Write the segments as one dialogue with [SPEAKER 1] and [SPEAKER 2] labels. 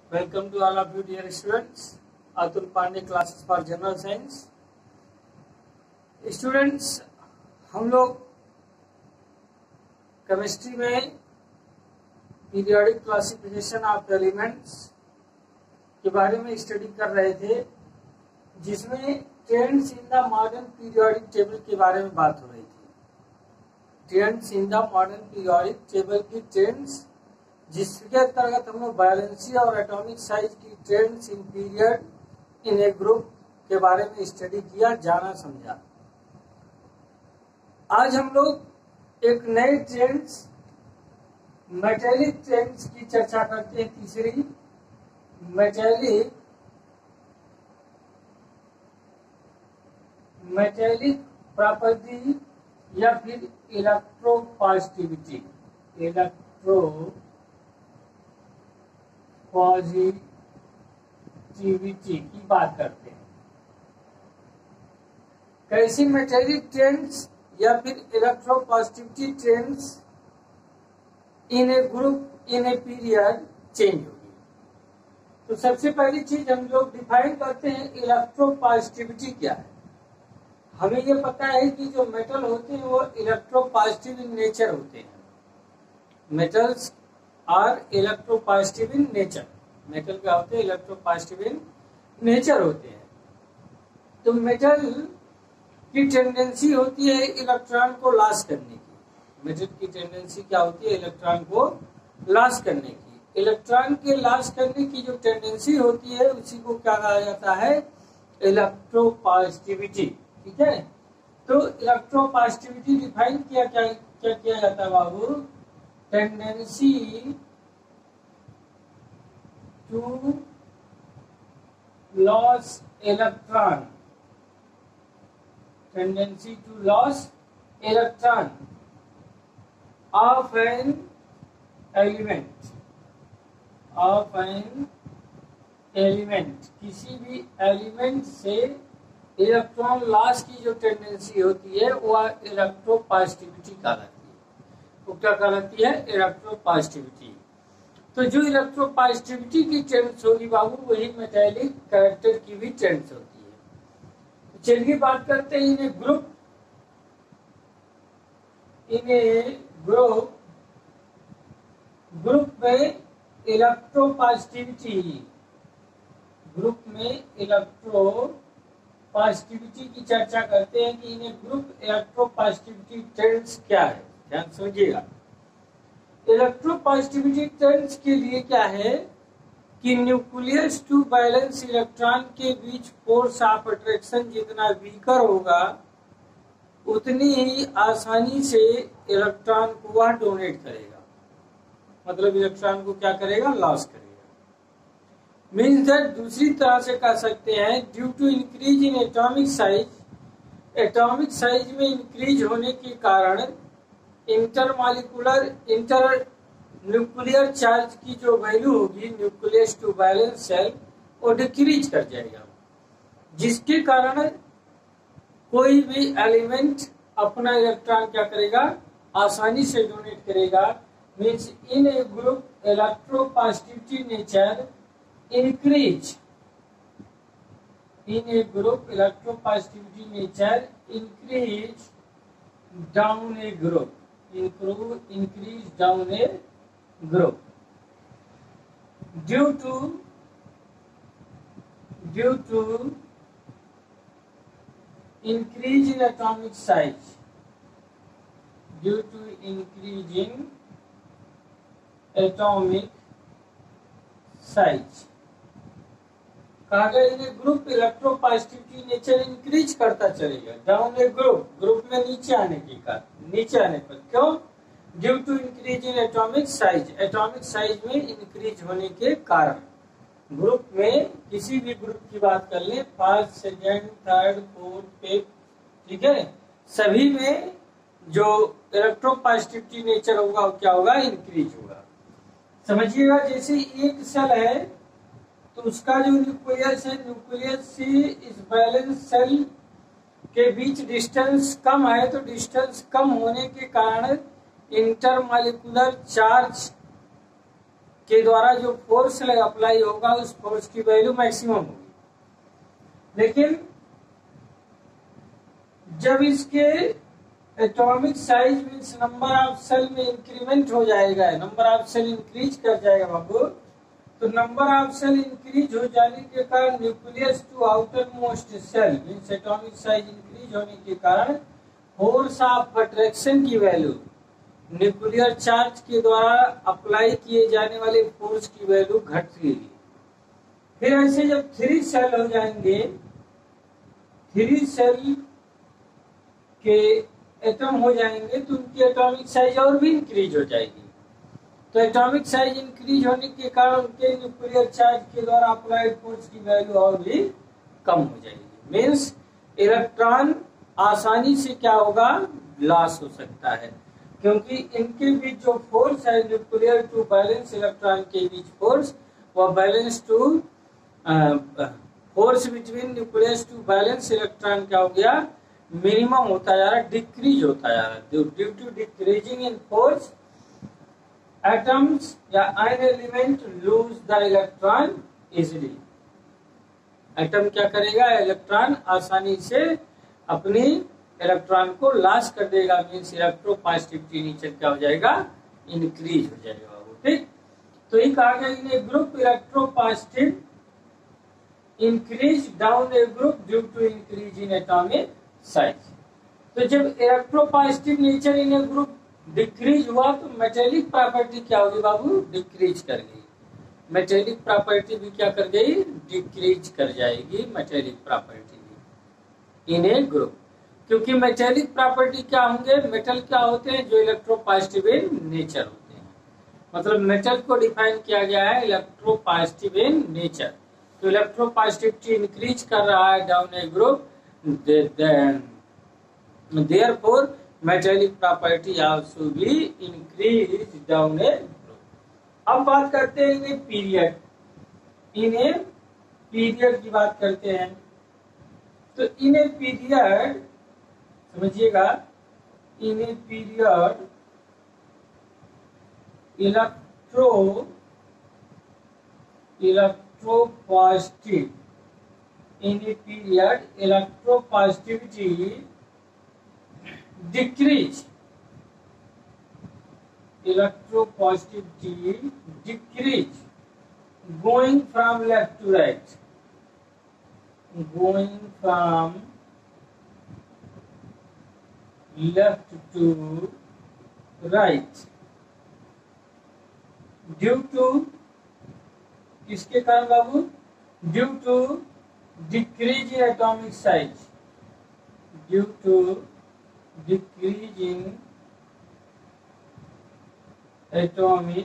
[SPEAKER 1] Welcome to all of you dear students. Atul Pandey classes for General Science. Students, हम लोग chemistry में periodic classification of elements के बारे में study कर रहे थे, जिसमें trends in the modern periodic table के बारे में बात हो रही थी। Trends in the modern periodic table की ट्रेंड्स, जिसके अंतर्गत हम लोग वैलेंसी और एटॉमिक साइज की trends in period in a group के बारे में स्टडी किया, जाना समझा। आज हम लोग एक नए ट्रेंड्स, मेटेलिक ट्रेंड्स की चर्चा करते हैं। तीसरी, मेटेलिक प्रॉपर्टी या फिर इलेक्ट्रोपॉजिटिविटी की बात करते हैं। कैसी मेटेलिक ट्रेंड्स या फिर electropositivity trends in a group in a period change होगी। तो सबसे पहली चीज हम लोग डिफाइन करते हैं इलेक्ट्रोपॉजिटिविटी क्या है। हमें ये पता है कि जो मेटल होते हैं वो इलेक्ट्रोपॉजिटिव इन नेचर होते हैं। Metals are electropositive in nature. Metal क्या होते हैं? इलेक्ट्रोपॉजिटिव इन नेचर होते हैं। तो मेटल की टेंडेंसी होती है इलेक्ट्रॉन को लॉस करने की। मेटल की टेंडेंसी क्या होती है? इलेक्ट्रॉन को लॉस करने की। इलेक्ट्रॉन के लॉस करने की जो टेंडेंसी होती है उसी को क्या कहा जाता है? इलेक्ट्रोपॉजिटिविटी। ठीक है। तो इलेक्ट्रोपॉजिटिविटी डिफाइन क्या किया जाता है बाबू? Tendency to loss electron, tendency to loss electron of an element, किसी भी एलिमेंट से इलेक्ट्रॉन लॉस की जो टेंडेंसी होती है वह इलेक्ट्रोपॉजिटिविटी कहलाती है। वो क्या कहलाती है? इलेक्ट्रोपॉजिटिविटी। तो जो इलेक्ट्रोपॉजिटिविटी की ट्रेंड्स होगी बाबू, वही मेटेलिक कैरेक्टर की भी ट्रेंड्स होती है। चलिए बात करते हैं इन ग्रुप में इलेक्ट्रोपॉजिटिविटी की चर्चा करते हैं कि इन ग्रुप इलेक्ट्रोपॉजिटिविटी ट्रेंड्स क्या है। ध्यान समझिएगा। इलेक्ट्रोपॉजिटिविटी ट्रेंड्स के लिए क्या है कि न्यूक्लियस टू बैलेंस इलेक्ट्रॉन के बीच फोर्स ऑफ अट्रैक्शन जितना वीकर होगा, उतनी ही आसानी से इलेक्ट्रॉन को वह डोनेट करेगा। मतलब इलेक्ट्रॉन को क्या करेगा? लॉस करेगा। मीन्स दैट, दूसरी तरह से कह सकते हैं, due to increase in atomic size, atomic size में इंक्रीज होने के कारण इंटर न्यूक्लियर चार्ज की जो वैल्यू होगी न्यूक्लियस टू बैलेंस सेल, वो डिक्रीज कर जाएगा, जिसके कारण कोई भी एलिमेंट अपना इलेक्ट्रॉन क्या करेगा? आसानी से डोनेट करेगा। Means in a group electropositivity nature increase, in a group electropositivity nature increase down a group, increase down a group due to increase in atomic size, due to increase in atomic size। कहा गया in group electropositivity nature increase करता चलेगा down a group में नीचे आने पर। क्यों? Due to increase in atomic size, atomic size में इंक्रीज होने के कारण। ग्रुप में किसी भी ग्रुप की बात कर ले, first, second, third, fourth, fifth, ठीक है, सभी में जो इलेक्ट्रोपॉजिटिविटी नेचर होगा वो क्या होगा? इंक्रीज होगा। समझिएगा, जैसे एक सेल है तो उसका जो न्यूक्लियस है, न्यूक्लियस से इस बैलेंस सेल के बीच डिस्टेंस कम है, तो डिस्टेंस कम होने के कारण इंटरमॉलिक्यूलर चार्ज के द्वारा जो फोर्स अप्लाई होगा उस फोर्स की वैल्यू मैक्सिमम होगी। लेकिन जब इसके atomic size means number of shell में इंक्रीमेंट हो जाएगा, नंबर ऑफ सेल इंक्रीज कर जाएगा बाबू, तो नंबर ऑफ सेल इंक्रीज हो जाने के कारण nucleus to outermost shell means atomic size increase होने के कारण फोर्स ऑफ अट्रैक्शन की वैल्यू, न्यूक्लियर चार्ज के द्वारा अप्लाई किए जाने वाले फोर्स की वैल्यू घटेगी। फिर ऐसे जब 3 सेल हो जाएंगे, 3 सेल के एटम हो जाएंगे तो उनकी एटॉमिक साइज और भी इंक्रीज हो जाएगी। तो एटॉमिक साइज इंक्रीज होने के कारण उनके न्यूक्लियर चार्ज के द्वारा अप्लाइड फोर्स की वैल्यू और भी कम हो जाएगी। मीन्स इलेक्ट्रॉन आसानी से क्या होगा, लॉस हो सकता है, क्योंकि इनके बीच जो फोर्स है न्यूक्लियर टू बैलेंस इलेक्ट्रॉन के बीच फोर्स, वह valence to force between nucleus to valence electron क्या हो गया, मिनिमम होता जा रहा, डिक्रीज होता जा रहा। Due to decreasing in force atoms या ion element lose the electron easily. Atom क्या करेगा, इलेक्ट्रॉन आसानी से अपनी इलेक्ट्रॉन को लॉस कर देगा, मीन्स इलेक्ट्रोपॉजिटिविटी नेचर क्या हो जाएगा, इंक्रीज हो जाएगा बाबू। ठीक, तो ये कहा गया in a group electropositive increase down a group due to increase in atomic size. तो जब electropositive nature in a group decrease हुआ तो मेटेलिक प्रॉपर्टी क्या होगी बाबू, डिक्रीज कर गई। मेटेलिक प्रॉपर्टी भी क्या कर गई, डिक्रीज कर जाएगी मेटेलिक प्रॉपर्टी भी इन ए ग्रुप। क्योंकि मेटेलिक प्रॉपर्टी क्या होंगे, मेटल क्या होते हैं, जो इलेक्ट्रोपॉजिटिव इन नेचर होते हैं। मतलब मेटल को डिफाइन किया गया है इलेक्ट्रोपॉजिटिव इन नेचर। तो इलेक्ट्रोपॉजिटिविटी इंक्रीज कर रहा है down a group, therefore metallic property also be increased down a group। अब बात करते हैं इन्हें पीरियड, इन्हें पीरियड की बात करते हैं। तो इन्हें पीरियड समझिएगा, इन्हें period electropositive, in a period electropositivity decrease, electropositivity decrease going from left to right, going from left to right due to किसके कारण बाबू, due to decrease in atomic size, due to decrease in atomic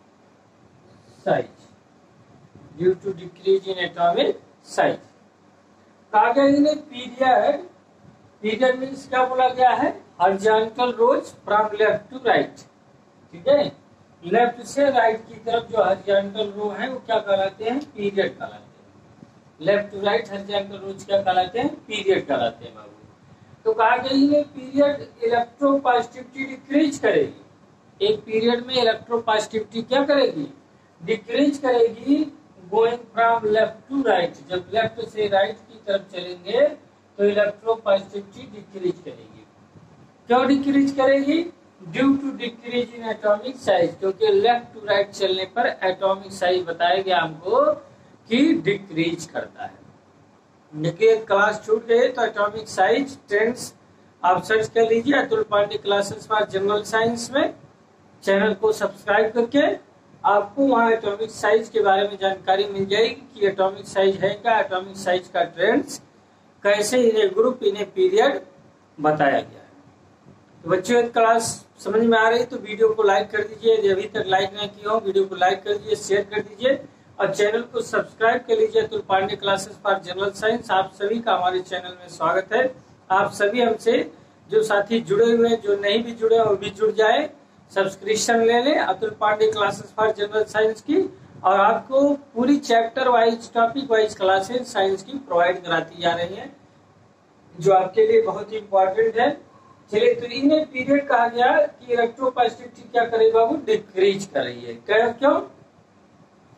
[SPEAKER 1] size, due to decrease in atomic size। कहा गया इन्हें period, period means क्या बोला गया है, horizontal rows from left to right. ठीक है, लेफ्ट से राइट की तरफ जो हॉरिजॉन्टल रो है वो क्या कहलाते हैं, पीरियड कहलाते हैं। Left to right horizontal rows क्या कहलाते हैं, पीरियड कहलाते हैं बाबू। तो कहा गया ये पीरियड इलेक्ट्रोपॉजिटिविटी डिक्रीज करेगी। एक पीरियड में इलेक्ट्रोपॉजिटिविटी क्या करेगी, डिक्रीज करेगी going from left to right. जब लेफ्ट से राइट की तरफ चलेंगे तो इलेक्ट्रोपॉजिटिविटी डिक्रीज करेगी। क्यों डिक्रीज करेगी, due to decrease in atomic size, क्योंकि लेफ्ट टू राइट चलने पर एटॉमिक साइज बताया गया हमको कि डिक्रीज करता है। देखिए क्लास छूट गए तो एटॉमिक साइज ट्रेंड्स आप सर्च कर लीजिए Atul Pandey classes for general science में। चैनल को सब्सक्राइब करके आपको वहाँ एटॉमिक साइज के बारे में जानकारी मिल जाएगी कि एटॉमिक साइज है क्या, एटॉमिक साइज का ट्रेंड्स कैसे, इन्हें ग्रुप इन्हें पीरियड बताया गया है। तो बच्चों क्लास समझ में आ रही तो वीडियो को लाइक कर दीजिए, यदि अभी तक लाइक नहीं किया हो वीडियो को लाइक कर दीजिए, शेयर कर दीजिए और चैनल को सब्सक्राइब कर लीजिए Atul Pandey classes for general science. आप सभी का हमारे चैनल में स्वागत है। आप सभी हमसे जो साथी जुड़े हुए हैं, जो नहीं भी जुड़े वो भी जुड़ जाए, सब्सक्रिप्शन ले लें Atul Pandey classes for general science की, और आपको पूरी chapter wise topic wise classes science की प्रोवाइड कराती जा रही है, जो आपके लिए बहुत ही इम्पोर्टेंट है। चलिए, तो इन्हें पीरियड कहा गया कि इलेक्ट्रोपॉजिटिविटी क्या करे बाबू, डिक्रीज कर रही है। क्यों,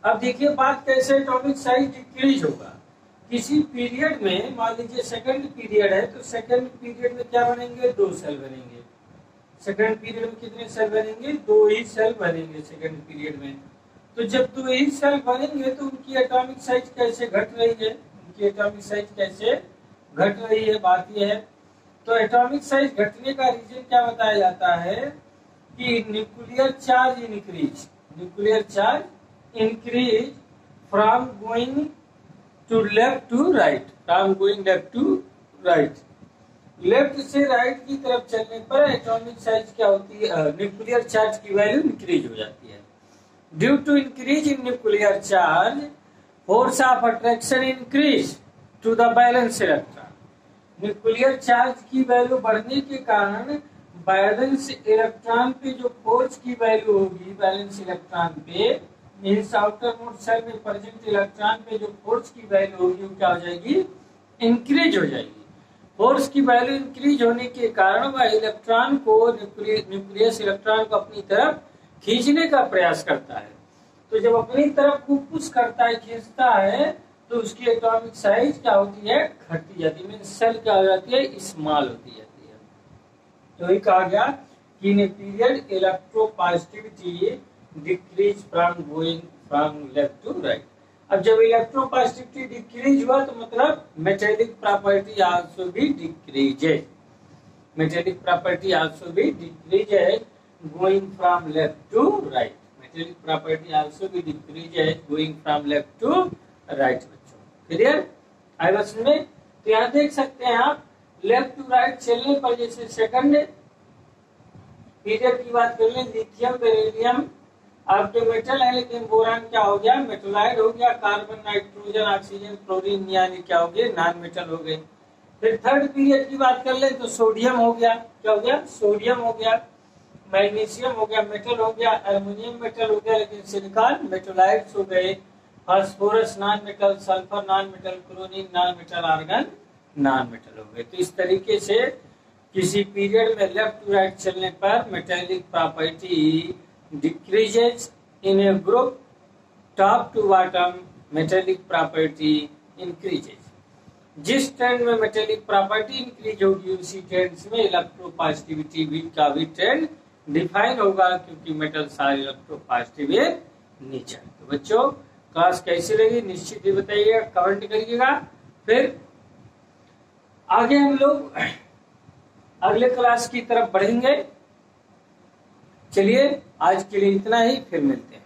[SPEAKER 1] अब देखिए बात कैसे एटॉमिक साइज डिक्रीज होगा। किसी पीरियड में, मान लीजिए सेकंड पीरियड है, तो सेकंड पीरियड में क्या बनेंगे, 2 सेल बनेंगे। सेकंड पीरियड में कितने सेल बनेंगे, 2 ही सेल बनेंगे सेकंड पीरियड में। तो जब 2 ही सेल बनेंगे तो उनकी एटॉमिक साइज कैसे घट रही है, उनकी एटॉमिक साइज कैसे घट रही है, बात यह है। तो एटॉमिक साइज घटने का रीजन क्या बताया जाता है कि nuclear charge increase, nuclear charge increase from going to left to right, from going left to right. Left से राइट की तरफ चलने पर एटॉमिक साइज क्या होती है, न्यूक्लियर चार्ज की वैल्यू इंक्रीज हो जाती है। Due to increase in nuclear charge, force of attraction increase to the valence electron. Nuclear charge की वैल्यू बढ़ने के कारण बैलेंस इलेक्ट्रॉन पे जो फोर्स की वैल्यू होगी, बैलेंस इलेक्ट्रॉन पे मींस आउटर मोस्ट सेल में प्रेजेंट इलेक्ट्रॉन पे जो फोर्स की वैल्यू होगी वो क्या हो जाएगी, इंक्रीज हो जाएगी। फोर्स की वैल्यू इंक्रीज होने के कारण वह इलेक्ट्रॉन को, न्यूक्लियस इलेक्ट्रॉन को अपनी तरफ खींचने का प्रयास करता है। तो जब अपनी तरफ को पुश करता है, खींचता है, तो उसकी एटॉमिक साइज क्या होती है, घटती जाती है, मींस सेल क्या हो जाती है, स्मॉल होती जाती है। तो ये कहा गया कि in period electropositivity decrease from going from left to right. अब जब इलेक्ट्रोपॉजिटिविटी डिक्रीज हुआ तो मतलब मेटेलिक प्रॉपर्टी आल्सो भी डिक्रीजेज, मेटेलिक प्रॉपर्टी आल्सो भी decreases going from left to right, metallic property also भी decreases going from left to right. बच्चों clear आई बस में। तो यहाँ देख सकते हैं आप, लेफ्ट टू राइट चलने पर, जैसे सेकंड पीरियड की बात कर लें, लिथियम बेरिलियम अब जो मेटल है, लेकिन बोरान क्या हो गया, मेटलाइड हो गया, कार्बन नाइट्रोजन ऑक्सीजन क्लोरीन यानी क्या हो गए, नॉन मेटल हो गए। फिर थर्ड पीरियड की बात कर ले तो सोडियम हो गया, क्या हो गया, सोडियम हो गया, मैग्नीशियम हो गया, मेटल हो गया, एल्युमिनियम मेटल हो गया, लेकिन सिलिकॉन मेटलाइड्स हो गए, phosphorus non metal, sulphur non metal, chlorine non metal, argon non metal हो गए। तो इस तरीके से किसी पीरियड में लेफ्ट टू राइट चलने पर metallic property decreases in a group, top to bottom metallic property increases। जिस ट्रेंड में मेटेलिक प्रॉपर्टी इंक्रीज होगी उसी ट्रेंड में इलेक्ट्रोपॉजिटिविटी भी का भी ट्रेंड डिफाइन होगा, क्योंकि मेटल सारे इलेक्ट्रोपॉजिटिव है नीचे। तो बच्चों क्लास कैसी लगी निश्चित ही बताइएगा, कमेंट करिएगा। फिर आगे हम लोग अगले क्लास की तरफ बढ़ेंगे। चलिए आज के लिए इतना ही, फिर मिलते हैं।